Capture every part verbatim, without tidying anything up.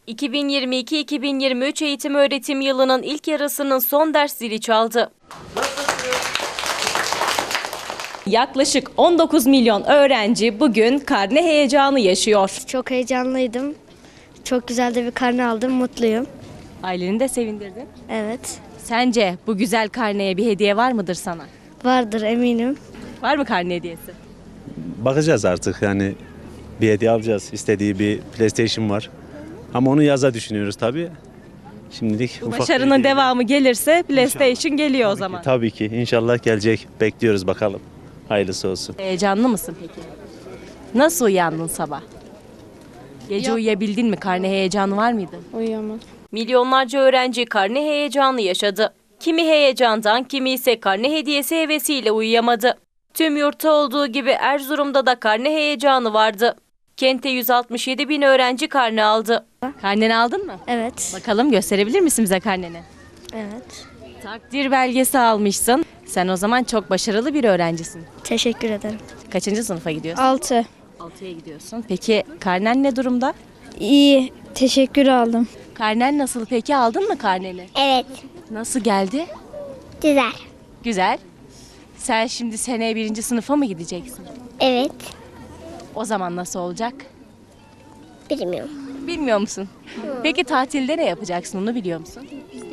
iki bin yirmi iki iki bin yirmi üç eğitim öğretim yılının ilk yarısının son ders zili çaldı. Yaklaşık on dokuz milyon öğrenci bugün karne heyecanı yaşıyor. Çok heyecanlıydım. Çok güzel de bir karne aldım. Mutluyum. Aileni de sevindirdin. Evet. Sence bu güzel karneye bir hediye var mıdır sana? Vardır eminim. Var mı karne hediyesi? Bakacağız artık, yani bir hediye alacağız. İstediği bir PlayStation var. Ama onu yaza düşünüyoruz tabii. Şimdilik Bu ufak başarının bir hediye. devamı gelirse PlayStation geliyor o zaman. Tabii ki inşallah gelecek. Bekliyoruz bakalım. Hayırlısı olsun. Heyecanlı mısın peki? Nasıl uyandın sabah? Gece Yok. uyuyabildin mi? Karne heyecanı var mıydı? Uyuyamadım. Milyonlarca öğrenci karne heyecanı yaşadı. Kimi heyecandan, kimi ise karne hediyesi hevesiyle uyuyamadı. Tüm yurtta olduğu gibi Erzurum'da da karne heyecanı vardı. Kente yüz altmış yedi bin öğrenci karne aldı. Karneni aldın mı? Evet. Bakalım gösterebilir misin bize karneni? Evet. Takdir belgesi almışsın. Sen o zaman çok başarılı bir öğrencisin. Teşekkür ederim. Kaçıncı sınıfa gidiyorsun? altı. altıya gidiyorsun. Peki karnen ne durumda? İyi. Teşekkür aldım. Karnen nasıl peki? Aldın mı karneni? Evet, Nasıl geldi? güzel. Güzel. Sen şimdi seneye birinci sınıfa mı gideceksin? Evet, O zaman nasıl olacak? bilmiyorum. Bilmiyor musun? Peki tatilde ne yapacaksın, onu biliyor musun?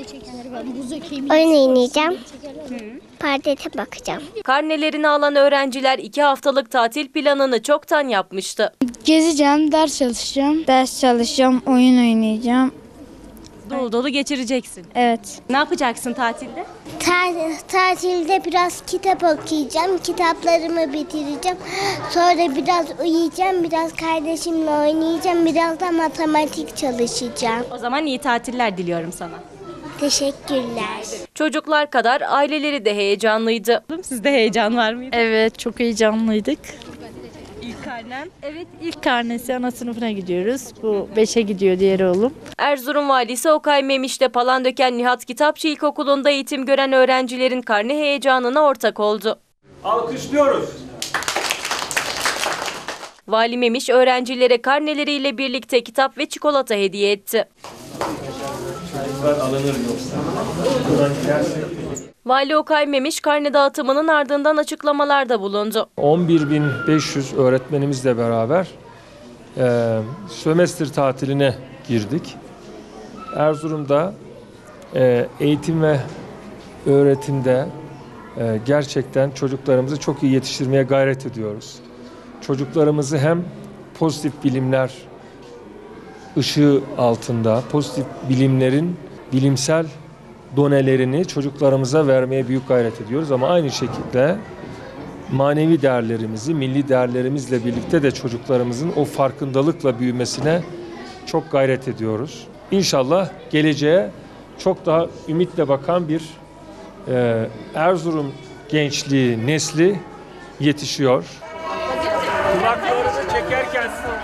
Oyun oynayacağım. Perdete bakacağım. Karnelerini alan öğrenciler iki haftalık tatil planını çoktan yapmıştı. Gezeceğim, ders çalışacağım. Ders çalışacağım, oyun oynayacağım. Dolu dolu geçireceksin. Evet. Ne yapacaksın tatilde? Ta- tatilde biraz kitap okuyacağım. Kitaplarımı bitireceğim. Sonra biraz uyuyacağım. Biraz kardeşimle oynayacağım. Biraz da matematik çalışacağım. O zaman iyi tatiller diliyorum sana. Teşekkürler. Çocuklar kadar aileleri de heyecanlıydı. Sizde heyecan var mıydı? Evet, çok heyecanlıydık. İlk karnen. Evet, ilk karnesi ana sınıfına gidiyoruz. Bu beşe gidiyor diğer oğlum. Erzurum Valisi Okay Memiş'te Palandöken Nihat Kitapçı İlkokulu'nda eğitim gören öğrencilerin karne heyecanına ortak oldu. Alkışlıyoruz. Vali Memiş öğrencilere karneleriyle birlikte kitap ve çikolata hediye etti. Vali Okay Memiş karne dağıtımının ardından açıklamalarda bulundu. on bir bin beş yüz öğretmenimizle beraber e, sömestr tatiline girdik. Erzurum'da e, eğitim ve öğretimde e, gerçekten çocuklarımızı çok iyi yetiştirmeye gayret ediyoruz. Çocuklarımızı hem pozitif bilimler ışığı altında, pozitif bilimlerin bilimsel donelerini çocuklarımıza vermeye büyük gayret ediyoruz. Ama aynı şekilde manevi değerlerimizi, milli değerlerimizle birlikte de çocuklarımızın o farkındalıkla büyümesine çok gayret ediyoruz. İnşallah geleceğe çok daha ümitle bakan bir e, Erzurum gençliği, nesli yetişiyor. Kulaklarını çekerken